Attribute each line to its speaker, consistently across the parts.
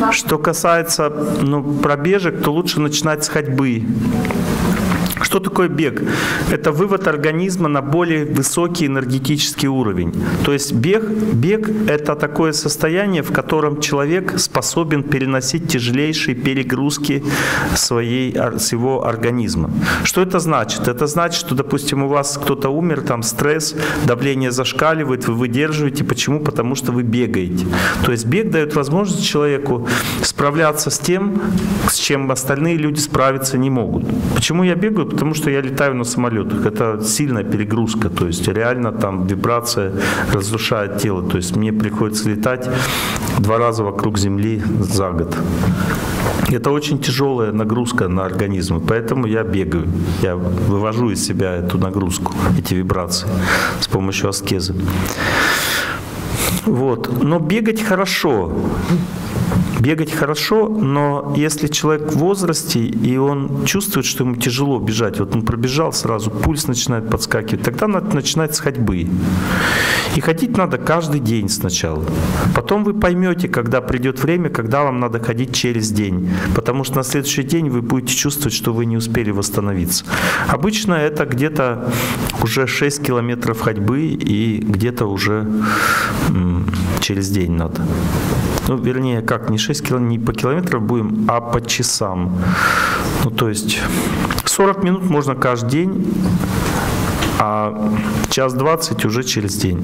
Speaker 1: Что касается пробежек, то лучше начинать с ходьбы. Что такое бег? Это вывод организма на более высокий энергетический уровень. То есть бег – это такое состояние, в котором человек способен переносить тяжелейшие перегрузки своего организма. Что это значит? Это значит, что, допустим, у вас кто-то умер, там стресс, давление зашкаливает, вы выдерживаете. Почему? Потому что вы бегаете. То есть бег дает возможность человеку справляться с тем, с чем остальные люди справиться не могут. Почему я бегаю? Потому что я летаю на самолетах. Это сильная перегрузка. То есть реально там вибрация разрушает тело. То есть мне приходится летать 2 раза вокруг Земли за год. Это очень тяжелая нагрузка на организм. Поэтому я бегаю. Я вывожу из себя эту нагрузку, эти вибрации с помощью аскезы. Вот. Но бегать хорошо. Бегать хорошо, но если человек в возрасте, и он чувствует, что ему тяжело бежать, вот он пробежал сразу, пульс начинает подскакивать, тогда надо начинать с ходьбы. И ходить надо каждый день сначала. Потом вы поймете, когда придет время, когда вам надо ходить через день. Потому что на следующий день вы будете чувствовать, что вы не успели восстановиться. Обычно это где-то уже 6 километров ходьбы и где-то уже через день надо. Вернее, как, не 6 километров, не по километрам будем, а по часам. То есть 40 минут можно каждый день, а час 20 уже через день.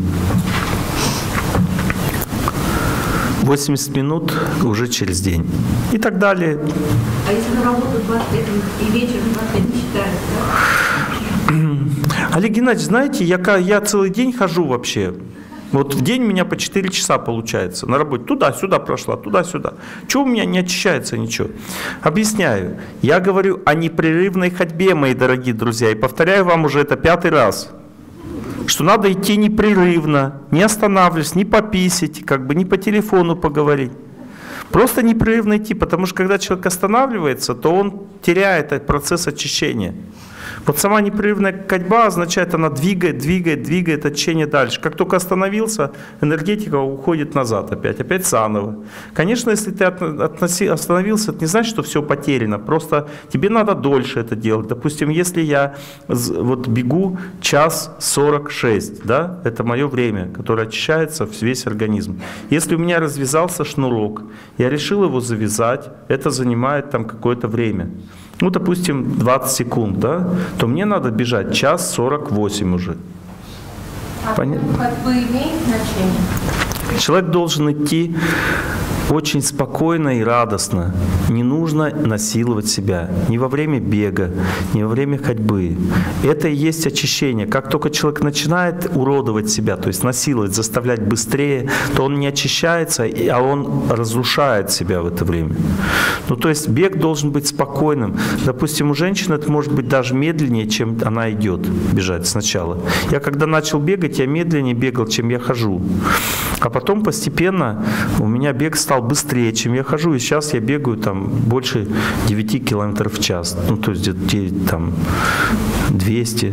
Speaker 1: 80 минут уже через день. И так далее.
Speaker 2: А если на работу 20 лет и вечером 20 лет не считается, да?
Speaker 1: Олег Геннадьевич, знаете, я целый день хожу вообще. Вот в день у меня по 4 часа получается. На работе туда-сюда прошла, туда-сюда. Чего у меня не очищается ничего? Объясняю. Я говорю о непрерывной ходьбе, мои дорогие друзья. И повторяю вам уже это 5-й раз. Что надо идти непрерывно, не останавливаясь, не пописать, не по телефону поговорить. Просто непрерывно идти, потому что когда человек останавливается, то он теряет этот процесс очищения. Вот сама непрерывная ходьба означает, она двигает очищение дальше. Как только остановился, энергетика уходит назад опять заново. Конечно, если ты остановился, это не значит, что все потеряно. Просто тебе надо дольше это делать. Допустим, если я бегу 1:46, да, это мое время, которое очищается весь организм. Если у меня развязался шнурок, я решил его завязать, это занимает какое-то время. Допустим, 20 секунд, да, то мне надо бежать 1:48 уже.
Speaker 2: Понятно? Ходьбы имеет значение?
Speaker 1: Человек должен идти очень спокойно и радостно. Не нужно насиловать себя ни во время бега, ни во время ходьбы. Это и есть очищение. Как только человек начинает уродовать себя, то есть насиловать, заставлять быстрее, то он не очищается, а он разрушает себя в это время. То есть бег должен быть спокойным. Допустим, у женщины это может быть даже медленнее, чем она идет бежать сначала. Я когда начал бегать, я медленнее бегал, чем я хожу. А потом постепенно у меня бег стал быстрее, чем я хожу. И сейчас я бегаю больше 9 километров в час. То есть где-то 200.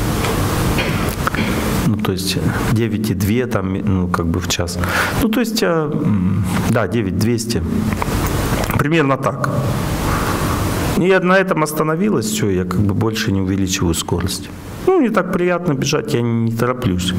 Speaker 1: То есть 9,2 в час. То есть, да, 9,200. Примерно так. И я на этом остановилась, все, я больше не увеличиваю скорость. Мне так приятно бежать, я не тороплюсь.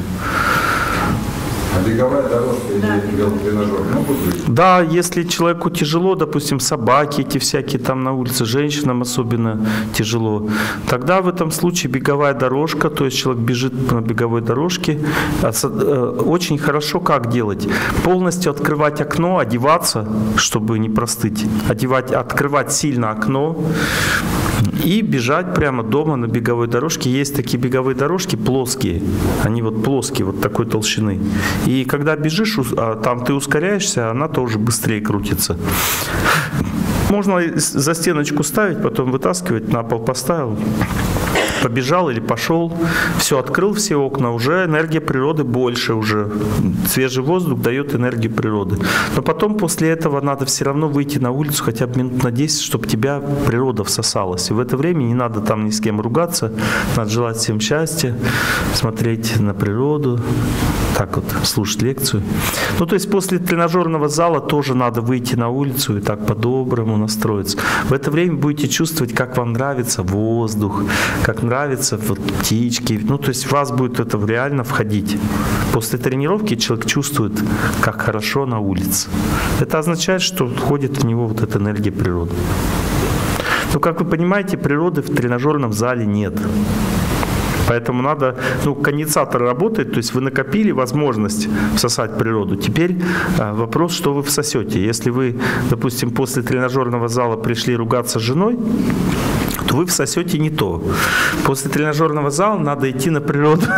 Speaker 3: А беговая дорожка или велотренажер могут быть?
Speaker 1: Да, если человеку тяжело, допустим, собаки эти всякие на улице, женщинам особенно тяжело, тогда в этом случае беговая дорожка, то есть человек бежит на беговой дорожке. Очень хорошо как делать? Полностью открывать окно, одеваться, чтобы не простыть, открывать сильно окно и бежать прямо дома на беговой дорожке. Есть такие беговые дорожки плоские, они плоские, такой толщины. И когда бежишь, там ты ускоряешься, она тоже быстрее крутится. Можно за стеночку ставить, потом вытаскивать, на пол поставил, побежал или пошел, все, открыл все окна, уже энергия природы больше уже. Свежий воздух дает энергию природы. Но потом после этого надо все равно выйти на улицу хотя бы минут на 10, чтобы тебя природа всосалась. И в это время не надо ни с кем ругаться, надо желать всем счастья, смотреть на природу, так вот слушать лекцию. Ну, то есть после тренажерного зала тоже надо выйти на улицу и так по-доброму настроиться. В это время будете чувствовать, как вам нравится воздух, как нравятся вот птички. Ну, то есть в вас будет это реально входить. После тренировки человек чувствует, как хорошо на улице. Это означает, что входит в него вот эта энергия природы. Но, как вы понимаете, природы в тренажерном зале нет. Поэтому надо, конденсатор работает, то есть вы накопили возможность всосать природу. Теперь вопрос, что вы всосете. Если вы, допустим, после тренажерного зала пришли ругаться с женой, то вы всосете не то. После тренажерного зала надо идти на природу.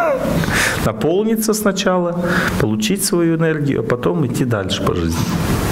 Speaker 1: Наполниться сначала, получить свою энергию, а потом идти дальше по жизни.